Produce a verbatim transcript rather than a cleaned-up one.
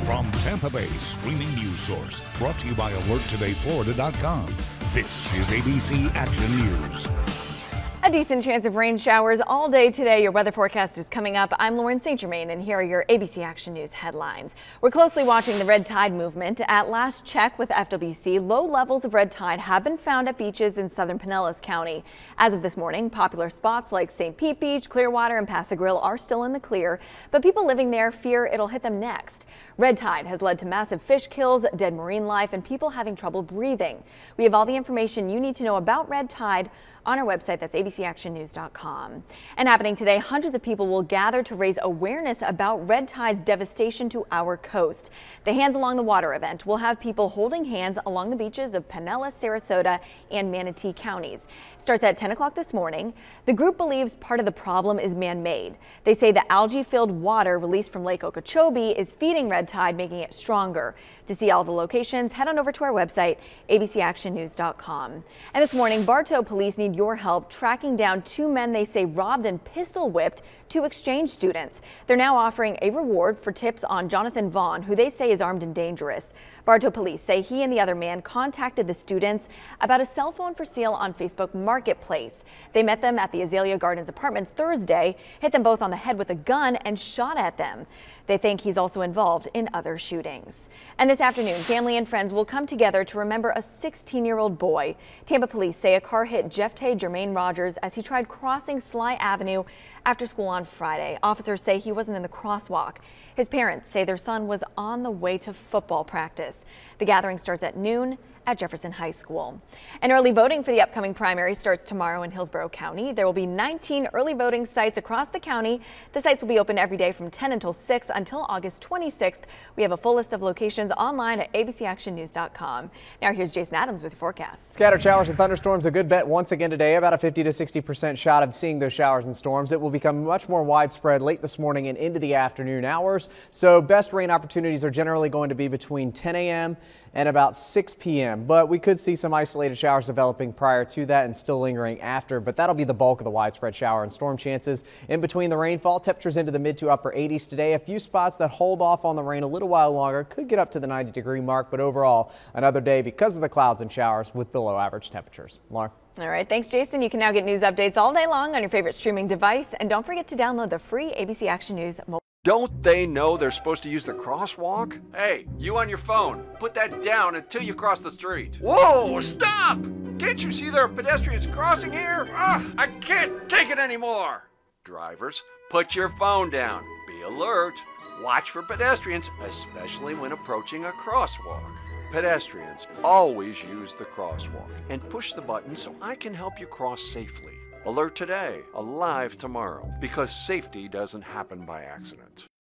From Tampa Bay's streaming news source, brought to you by alert today florida dot com, this is A B C Action News. A decent chance of rain showers all day today. Your weather forecast is coming up. I'm Lauren Saint Germain, and here are your A B C Action News headlines. We're closely watching the red tide movement. At last check with F W C, low levels of red tide have been found at beaches in southern Pinellas County. As of this morning, popular spots like Saint Pete Beach, Clearwater, and Paso Grill are still in the clear, but people living there fear it'll hit them next. Red tide has led to massive fish kills, dead marine life, and people having trouble breathing. We have all the information you need to know about red tide on our website. That's A B C action news dot com. And happening today, hundreds of people will gather to raise awareness about red tide's devastation to our coast. The Hands Along the Water event will have people holding hands along the beaches of Pinellas, Sarasota, and Manatee counties. It starts at ten o'clock this morning. The group believes part of the problem is man-made. They say the algae-filled water released from Lake Okeechobee is feeding red tide, making it stronger. To see all the locations, head on over to our website, A B C action news dot com. And this morning, Bartow police need your help tracking down two men they say robbed and pistol whipped two exchange students. They're now offering a reward for tips on Jonathan Vaughn, who they say is armed and dangerous. Bartow police say he and the other man contacted the students about a cell phone for sale on Facebook Marketplace. They met them at the Azalea Gardens apartments Thursday, hit them both on the head with a gun, and shot at them. They think he's also involved in other shootings. And this afternoon, family and friends will come together to remember a sixteen-year-old boy. Tampa police say a car hit Jeff Tay Jermaine Rogers as he tried crossing Sly Avenue after school on Friday. Officers say he wasn't in the crosswalk. His parents say their son was on the way to football practice. The gathering starts at noon at Jefferson High School. And early voting for the upcoming primary starts tomorrow in Hillsborough County. There will be nineteen early voting sites across the county. The sites will be open every day from ten until six until August twenty-sixth. We have a full list of locations online at A B C action news dot com. Now here's Jason Adams with your forecast. Scattered showers and thunderstorms, a good bet once again today. About a fifty to sixty percent shot of seeing those showers and storms. It will become much more widespread late this morning and into the afternoon hours. So best rain opportunities are generally going to be between ten a m and about six p m But we could see some isolated showers developing prior to that and still lingering after. But that'll be the bulk of the widespread shower and storm chances. In between the rainfall, temperatures into the mid to upper eighties today. A few spots that hold off on the rain a little while longer could get up to the ninety degree mark. But overall, another day because of the clouds and showers with below average temperatures. Lauren. All right, thanks, Jason. You can now get news updates all day long on your favorite streaming device. And don't forget to download the free A B C Action News mobile. Don't they know they're supposed to use the crosswalk? Hey, you on your phone, put that down until you cross the street. Whoa, stop! Can't you see there are pedestrians crossing here? Ugh, I can't take it anymore. Drivers, put your phone down. Be alert. Watch for pedestrians, especially when approaching a crosswalk. Pedestrians, always use the crosswalk and push the button so I can help you cross safely. Alert today, alive tomorrow, because safety doesn't happen by accident.